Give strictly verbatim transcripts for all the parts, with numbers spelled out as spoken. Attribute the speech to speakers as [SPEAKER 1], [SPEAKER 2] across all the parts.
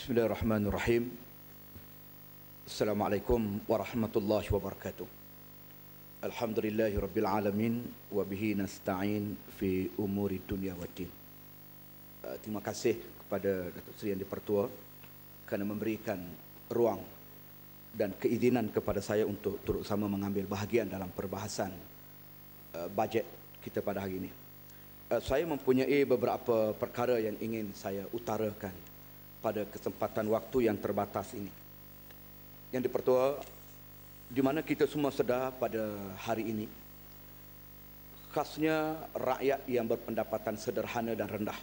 [SPEAKER 1] Bismillahirrahmanirrahim. Assalamualaikum warahmatullahi wabarakatuh. Alhamdulillahi rabbil alamin wa bihi nasta'in fi umuri dunia waddin. Uh, terima kasih kepada Datuk Seri Yang di-Pertua kerana memberikan ruang dan keizinan kepada saya untuk turut sama mengambil bahagian dalam perbahasan uh, bajet kita pada hari ini. Uh, saya mempunyai beberapa perkara yang ingin saya utarakan pada kesempatan waktu yang terbatas ini. Yang di-Pertua, di mana kita semua sedar pada hari ini, khasnya rakyat yang berpendapatan sederhana dan rendah.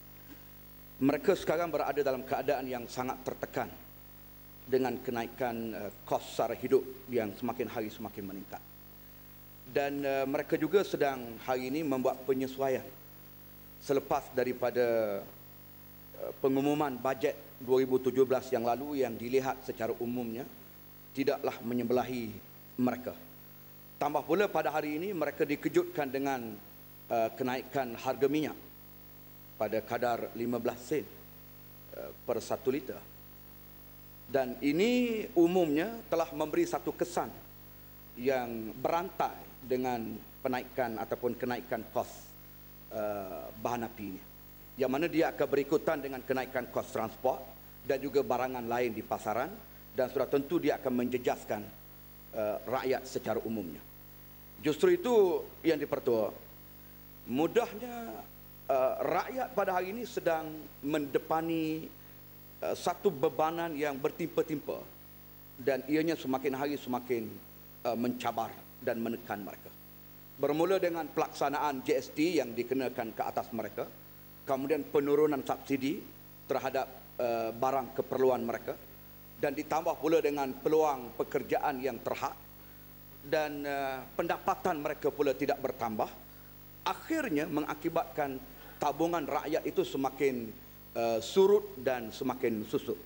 [SPEAKER 1] Mereka sekarang berada dalam keadaan yang sangat tertekan dengan kenaikan uh, kos sara hidup yang semakin hari semakin meningkat. Dan uh, mereka juga sedang hari ini membuat penyesuaian selepas daripada pengumuman bajet dua ribu tujuh belas yang lalu yang dilihat secara umumnya tidaklah menyebelahi mereka. Tambah pula pada hari ini mereka dikejutkan dengan uh, kenaikan harga minyak pada kadar lima belas sen uh, per satu liter. Dan ini umumnya telah memberi satu kesan yang berantai dengan penaikan ataupun kenaikan kos uh, bahan api ini, yang mana dia akan berikutan dengan kenaikan kos transport dan juga barangan lain di pasaran, dan sudah tentu dia akan menjejaskan uh, rakyat secara umumnya. Justru itu yang di-Pertua, mudahnya uh, rakyat pada hari ini sedang mendepani uh, satu bebanan yang bertimpa-timpa, dan ianya semakin hari semakin uh, mencabar dan menekan mereka. Bermula dengan pelaksanaan G S T yang dikenakan ke atas mereka, kemudian penurunan subsidi terhadap uh, barang keperluan mereka, dan ditambah pula dengan peluang pekerjaan yang terhad, dan uh, pendapatan mereka pula tidak bertambah, akhirnya mengakibatkan tabungan rakyat itu semakin uh, surut dan semakin susut.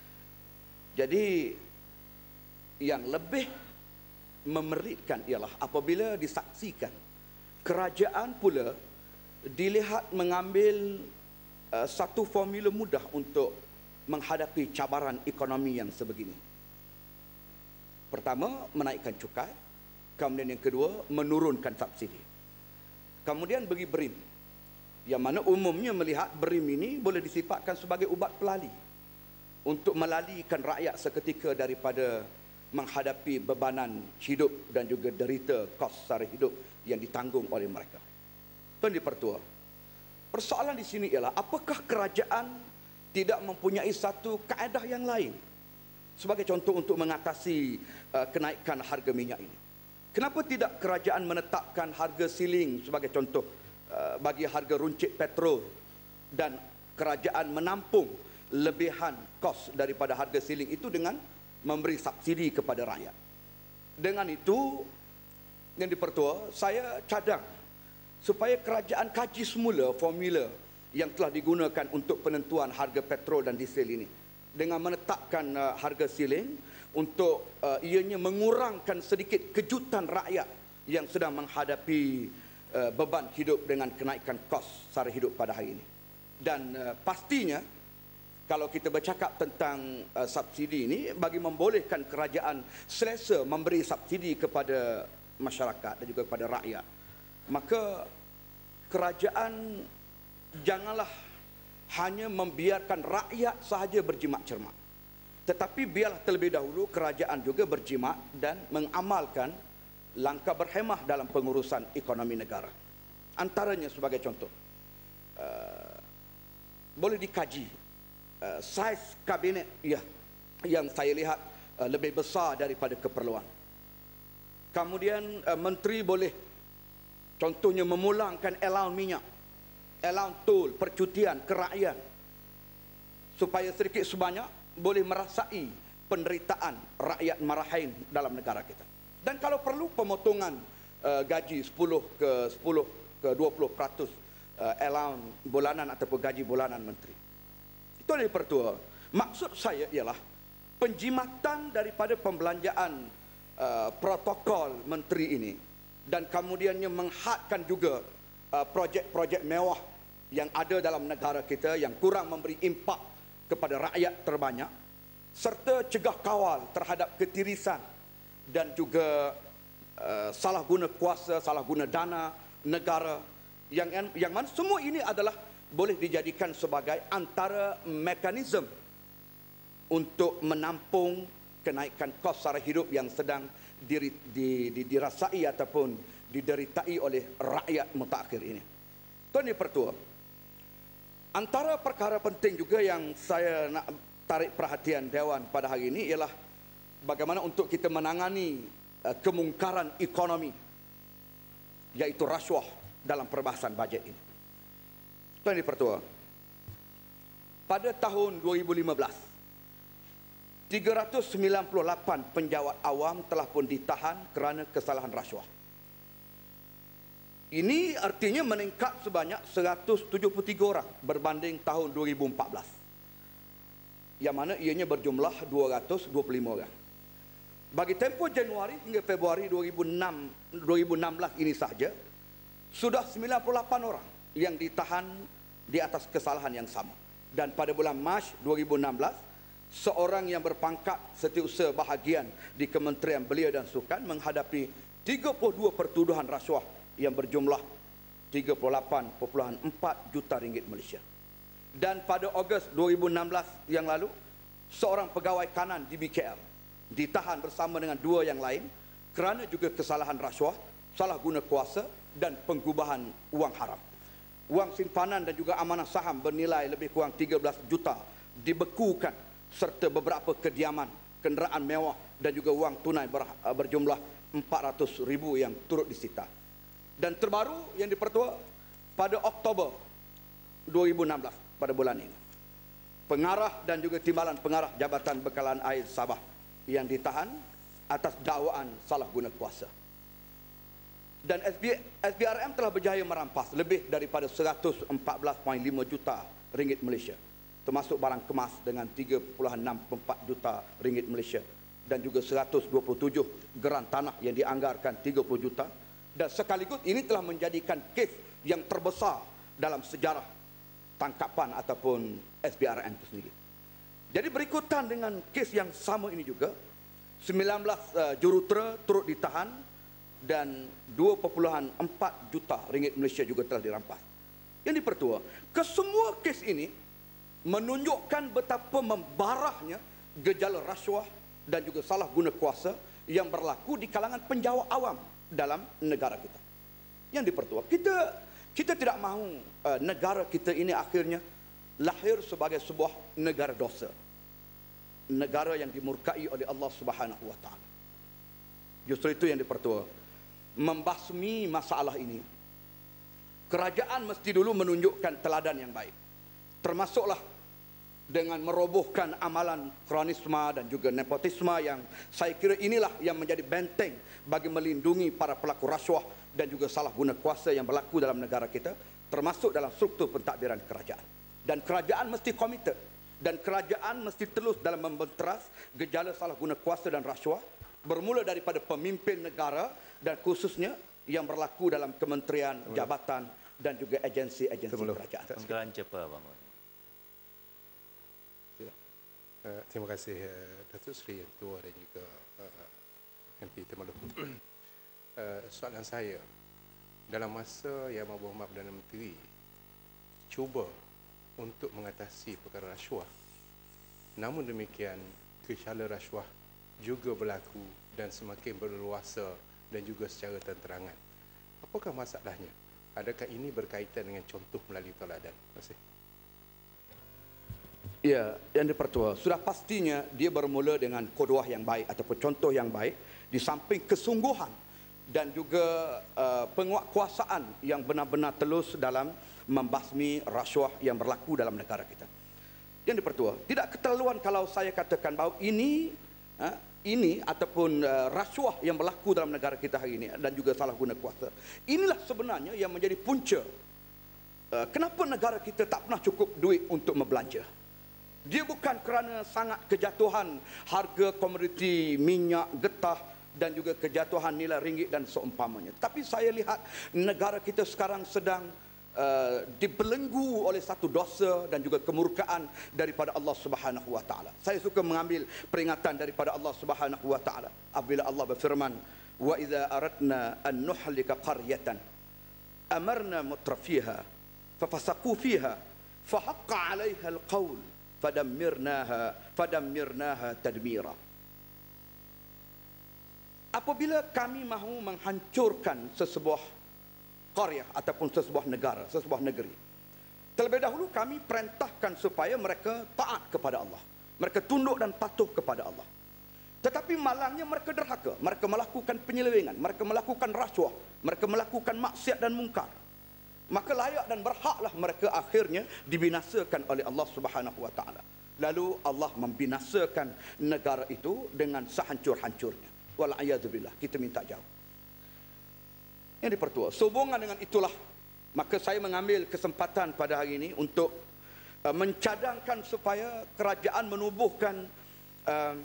[SPEAKER 1] Jadi yang lebih memeritkan ialah apabila disaksikan kerajaan pula dilihat mengambil uh, satu formula mudah untuk menghadapi cabaran ekonomi yang sebegini. Pertama, menaikkan cukai. Kemudian yang kedua, menurunkan subsidi. Kemudian bagi BRIM, yang mana umumnya melihat BRIM ini boleh disifatkan sebagai ubat pelali untuk melalikan rakyat seketika daripada menghadapi bebanan hidup dan juga derita kos sara hidup yang ditanggung oleh mereka. Tuan di-Pertua, persoalan di sini ialah apakah kerajaan tidak mempunyai satu kaedah yang lain sebagai contoh untuk mengatasi uh, kenaikan harga minyak ini? Kenapa tidak kerajaan menetapkan harga siling sebagai contoh uh, bagi harga runcit petrol, dan kerajaan menampung lebihan kos daripada harga siling itu dengan memberi subsidi kepada rakyat? Dengan itu, yang di-Pertua, saya cadang supaya kerajaan kaji semula formula yang telah digunakan untuk penentuan harga petrol dan diesel ini, dengan menetapkan uh, harga siling untuk uh, ianya mengurangkan sedikit kejutan rakyat yang sedang menghadapi uh, beban hidup dengan kenaikan kos sara hidup pada hari ini. Dan uh, pastinya kalau kita bercakap tentang uh, subsidi ini, bagi membolehkan kerajaan selesa memberi subsidi kepada masyarakat dan juga kepada rakyat, maka kerajaan janganlah hanya membiarkan rakyat sahaja berjimat cermat, tetapi biarlah terlebih dahulu kerajaan juga berjimat dan mengamalkan langkah berhemah dalam pengurusan ekonomi negara. Antaranya sebagai contoh, uh, boleh dikaji uh, saiz kabinet ya, yang saya lihat uh, lebih besar daripada keperluan. Kemudian uh, menteri boleh contohnya memulangkan allowance minyak, allowance tol, percutian, kerakyat, supaya sedikit sebanyak boleh merasai penderitaan rakyat marahin dalam negara kita. Dan kalau perlu pemotongan uh, gaji sepuluh ke sepuluh ke dua puluh peratus uh, allowance bulanan ataupun gaji bulanan menteri. Itu adalah Pertua. Maksud saya ialah penjimatan daripada pembelanjaan uh, protokol menteri ini, dan kemudiannya menghadkan juga uh, projek-projek mewah yang ada dalam negara kita yang kurang memberi impak kepada rakyat terbanyak, serta cegah kawal terhadap ketirisan dan juga uh, salah guna kuasa, salah guna dana negara, yang yang mana semua ini adalah boleh dijadikan sebagai antara mekanisme untuk menampung kenaikan kos sara hidup yang sedang diri, di, di, dirasai ataupun dideritai oleh rakyat mutakhir ini. Tuan Yang Pertua, antara perkara penting juga yang saya nak tarik perhatian Dewan pada hari ini ialah bagaimana untuk kita menangani uh, kemungkaran ekonomi, iaitu rasuah dalam perbahasan bajet ini. Tuan Yang Pertua, pada tahun dua ribu lima belas, tiga ratus sembilan puluh lapan penjawat awam telah pun ditahan kerana kesalahan rasuah. Ini artinya meningkat sebanyak seratus tujuh puluh tiga orang berbanding tahun dua ribu empat belas. Yang mana ianya berjumlah dua ratus dua puluh lima orang. Bagi tempoh Januari hingga Februari dua ribu enam belas ini sahaja, sudah sembilan puluh lapan orang yang ditahan di atas kesalahan yang sama. Dan pada bulan Mac dua ribu enam belas, seorang yang berpangkat setiausaha bahagian di Kementerian Belia dan Sukan menghadapi tiga puluh dua pertuduhan rasuah yang berjumlah tiga puluh lapan perpuluhan empat juta ringgit Malaysia. Dan pada Ogos dua ribu enam belas yang lalu, seorang pegawai kanan di B K L ditahan bersama dengan dua yang lain kerana juga kesalahan rasuah, salah guna kuasa dan penggubahan wang haram. Wang simpanan dan juga amanah saham bernilai lebih kurang tiga belas juta dibekukan, serta beberapa kediaman, kenderaan mewah dan juga wang tunai ber, berjumlah empat ratus ribu yang turut disita. Dan terbaru Yang Dipertua, pada Oktober dua ribu enam belas pada bulan ini, pengarah dan juga timbalan pengarah Jabatan Bekalan Air Sabah yang ditahan atas dakwaan salah guna kuasa. Dan S B R M telah berjaya merampas lebih daripada seratus empat belas perpuluhan lima juta ringgit Malaysia, termasuk barang kemas dengan tiga perpuluhan enam empat juta ringgit Malaysia, dan juga seratus dua puluh tujuh geran tanah yang dianggarkan tiga puluh juta. Dan sekaligus ini telah menjadikan kes yang terbesar dalam sejarah tangkapan ataupun S B R M itu sendiri. Jadi berikutan dengan kes yang sama ini juga, sembilan belas uh, jurutera turut ditahan dan dua perpuluhan empat juta ringgit Malaysia juga telah dirampas. Yang Dipertua, kesemua kes ini menunjukkan betapa membarahnya gejala rasuah dan juga salah guna kuasa yang berlaku di kalangan penjawat awam dalam negara kita. Yang Dipertua, kita kita tidak mahu uh, negara kita ini akhirnya lahir sebagai sebuah negara dosa, negara yang dimurkai oleh Allah Subhanahu wa taala. Justru itu Yang Dipertua, membasmi masalah ini, kerajaan mesti dulu menunjukkan teladan yang baik, termasuklah dengan merobohkan amalan kronisme dan juga nepotisme yang saya kira inilah yang menjadi benteng bagi melindungi para pelaku rasuah dan juga salah guna kuasa yang berlaku dalam negara kita, termasuk dalam struktur pentadbiran kerajaan. Dan kerajaan mesti komited, dan kerajaan mesti terus dalam membenteras gejala salah guna kuasa dan rasuah, bermula daripada pemimpin negara dan khususnya yang berlaku dalam kementerian, jabatan dan juga agensi-agensi kerajaan.
[SPEAKER 2] Penggalan cepat, Bang.
[SPEAKER 3] Uh, terima kasih uh, Datuk Seri Yang Tua dan juga uh, M P Temerloh. uh, soalan saya, dalam masa Yang Berhormat Perdana Menteri cuba untuk mengatasi perkara rasuah, namun demikian gejala rasuah juga berlaku dan semakin berleluasa dan juga secara terang-terangan. Apakah masalahnya? Adakah ini berkaitan dengan contoh melalui teladan? Terima kasih.
[SPEAKER 1] Ya, Yang Dipertua, sudah pastinya dia bermula dengan qudwah yang baik ataupun contoh yang baik, di samping kesungguhan dan juga uh, penguatkuasaan yang benar-benar telus dalam membasmi rasuah yang berlaku dalam negara kita. Yang Dipertua, tidak keterlaluan kalau saya katakan bahawa ini uh, ini ataupun uh, rasuah yang berlaku dalam negara kita hari ini dan juga salah guna kuasa, inilah sebenarnya yang menjadi punca uh, kenapa negara kita tak pernah cukup duit untuk membelanja. Dia bukan kerana sangat kejatuhan harga komoditi minyak, getah dan juga kejatuhan nilai ringgit dan seumpamanya. Tapi saya lihat negara kita sekarang sedang uh, dibelenggu oleh satu dosa dan juga kemurkaan daripada Allah Subhanahu wa taala. Saya suka mengambil peringatan daripada Allah Subhanahu wa taala apabila Allah berfirman, "Wa idza aradna an nuhlika qaryatan amarna mutrafiha fafasaqu fiha fahaqqa 'alaiha al-qaul fadammirnaha fadammirnaha tadmira." Apabila kami mahu menghancurkan sesebuah qaryah ataupun sesebuah negara, sesebuah negeri, terlebih dahulu kami perintahkan supaya mereka taat kepada Allah. Mereka tunduk dan patuh kepada Allah. Tetapi malangnya mereka derhaka. Mereka melakukan penyelewengan, mereka melakukan rasuah, mereka melakukan maksiat dan mungkar. Maka layak dan berhaklah mereka akhirnya dibinasakan oleh Allah Subhanahu wa taala. Lalu Allah membinasakan negara itu dengan sehancur-hancurnya. Wal'iyadzubillah, kita minta jauh. Yang dipertua, sehubungan dengan itulah, maka saya mengambil kesempatan pada hari ini untuk uh, mencadangkan supaya kerajaan menubuhkan uh,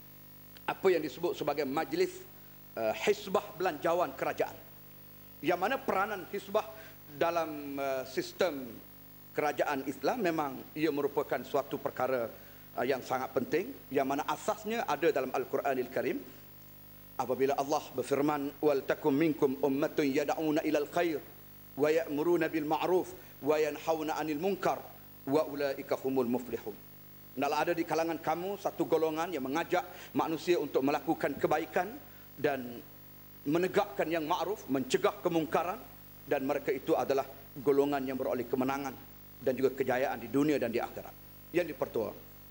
[SPEAKER 1] apa yang disebut sebagai Majlis uh, Hisbah Belanjawan Kerajaan, yang mana peranan hisbah dalam uh, sistem kerajaan Islam memang ia merupakan suatu perkara uh, yang sangat penting, yang mana asasnya ada dalam Al-Quranil Karim. Apabila Allah berfirman, wal takum minkum ummatun yad'una ilal khair wa ya'muruna bil ma'ruf wa yanhauna 'anil munkar wa ulaika humul muflihun. Hendaklah ada di kalangan kamu satu golongan yang mengajak manusia untuk melakukan kebaikan dan menegakkan yang ma'ruf, mencegah kemungkaran, dan mereka itu adalah golongan yang beroleh kemenangan dan juga kejayaan di dunia dan di akhirat. Yang dipertua,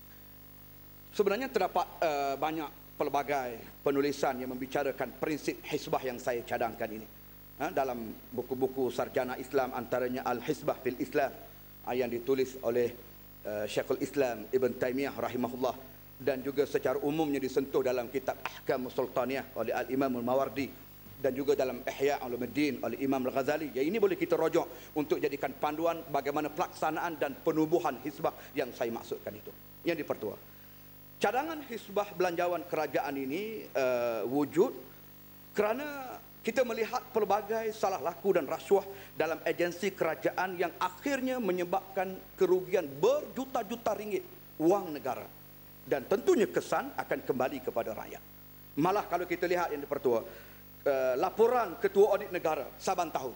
[SPEAKER 1] sebenarnya terdapat uh, banyak pelbagai penulisan yang membicarakan prinsip hisbah yang saya cadangkan ini. Ha, dalam buku-buku sarjana Islam, antaranya Al-Hisbah fil Islam yang ditulis oleh uh, Syekhul Islam Ibn Taymiyah rahimahullah, dan juga secara umumnya disentuh dalam kitab Ahkam Sultaniyah oleh Al-Imam Al-Mawardi, dan juga dalam Ihya Ulumuddin oleh Imam Al-Ghazali. Yang ini boleh kita rujuk untuk jadikan panduan bagaimana pelaksanaan dan penubuhan hisbah yang saya maksudkan itu. Yang dipertua, cadangan hisbah belanjawan kerajaan ini uh, wujud kerana kita melihat pelbagai salah laku dan rasuah dalam agensi kerajaan yang akhirnya menyebabkan kerugian berjuta-juta ringgit wang negara, dan tentunya kesan akan kembali kepada rakyat. Malah kalau kita lihat yang dipertua, uh, laporan Ketua Audit Negara saban tahun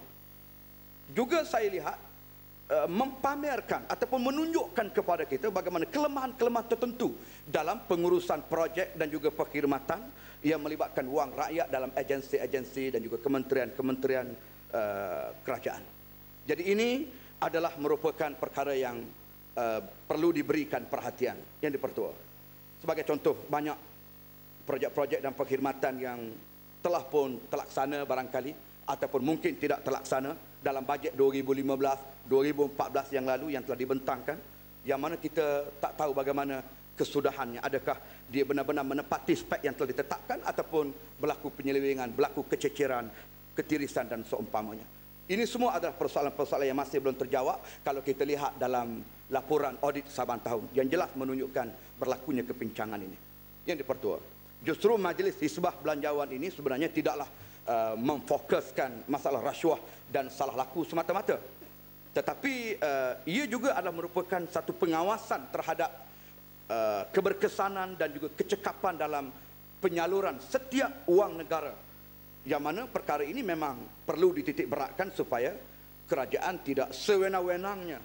[SPEAKER 1] juga saya lihat Uh, mempamerkan ataupun menunjukkan kepada kita bagaimana kelemahan-kelemahan tertentu dalam pengurusan projek dan juga perkhidmatan yang melibatkan wang rakyat dalam agensi-agensi dan juga kementerian-kementerian uh, kerajaan. Jadi ini adalah merupakan perkara yang uh, perlu diberikan perhatian. Yang dipertua, sebagai contoh, banyak projek-projek dan perkhidmatan yang telah pun terlaksana barangkali ataupun mungkin tidak terlaksana dalam bajet dua ribu lima belas dua ribu empat belas yang lalu yang telah dibentangkan, yang mana kita tak tahu bagaimana kesudahannya. Adakah dia benar-benar menepati spek yang telah ditetapkan ataupun berlaku penyelewengan, berlaku kececeran, ketirisan dan seumpamanya. Ini semua adalah persoalan-persoalan yang masih belum terjawab kalau kita lihat dalam laporan audit saban tahun yang jelas menunjukkan berlakunya kepincangan ini. Yang dipertua, justru Majlis Hisbah Belanjawan ini sebenarnya tidaklah Uh, memfokuskan masalah rasuah dan salah laku semata-mata, tetapi uh, ia juga adalah merupakan satu pengawasan terhadap uh, keberkesanan dan juga kecekapan dalam penyaluran setiap wang negara, yang mana perkara ini memang perlu dititik beratkan supaya kerajaan tidak sewenang-wenangnya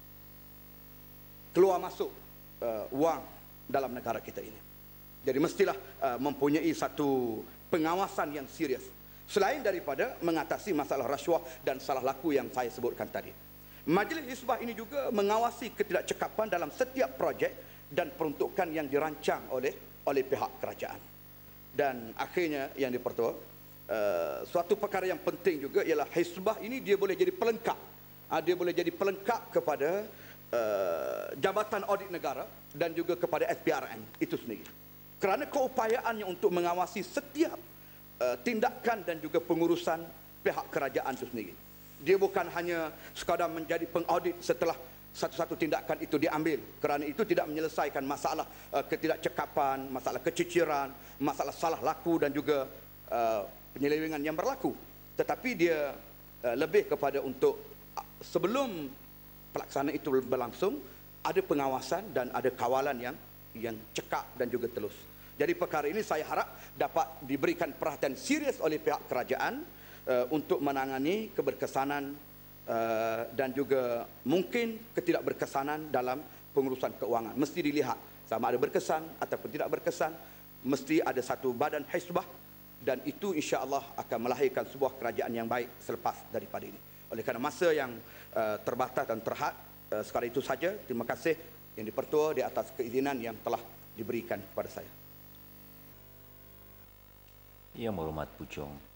[SPEAKER 1] keluar masuk uh, wang dalam negara kita ini. Jadi mestilah uh, mempunyai satu pengawasan yang serius, selain daripada mengatasi masalah rasuah dan salah laku yang saya sebutkan tadi. Majlis Hisbah ini juga mengawasi ketidakcekapan dalam setiap projek dan peruntukan yang dirancang oleh oleh pihak kerajaan. Dan akhirnya yang dipertua, uh, suatu perkara yang penting juga ialah hisbah ini dia boleh jadi pelengkap. Uh, dia boleh jadi pelengkap kepada uh, Jabatan Audit Negara dan juga kepada S P R M itu sendiri. Kerana keupayaannya untuk mengawasi setiap uh, tindakan dan juga pengurusan pihak kerajaan itu sendiri. Dia bukan hanya sekadar menjadi pengaudit setelah satu-satu tindakan itu diambil, kerana itu tidak menyelesaikan masalah uh, ketidakcekapan, masalah keciciran, masalah salah laku dan juga uh, penyelewengan yang berlaku. Tetapi dia uh, lebih kepada untuk sebelum pelaksanaan itu berlangsung, ada pengawasan dan ada kawalan yang yang cekap dan juga telus. Jadi perkara ini saya harap dapat diberikan perhatian serius oleh pihak kerajaan uh, untuk menangani keberkesanan uh, dan juga mungkin ketidakberkesanan dalam pengurusan keuangan. Mesti dilihat sama ada berkesan ataupun tidak berkesan. Mesti ada satu badan hisbah dan itu insya-Allah akan melahirkan sebuah kerajaan yang baik selepas daripada ini. Oleh kerana masa yang uh, terbatas dan terhad, uh, sekali itu saja. Terima kasih Yang di-Pertua di atas keizinan yang telah diberikan kepada saya.
[SPEAKER 2] Yang Berhormat Puchong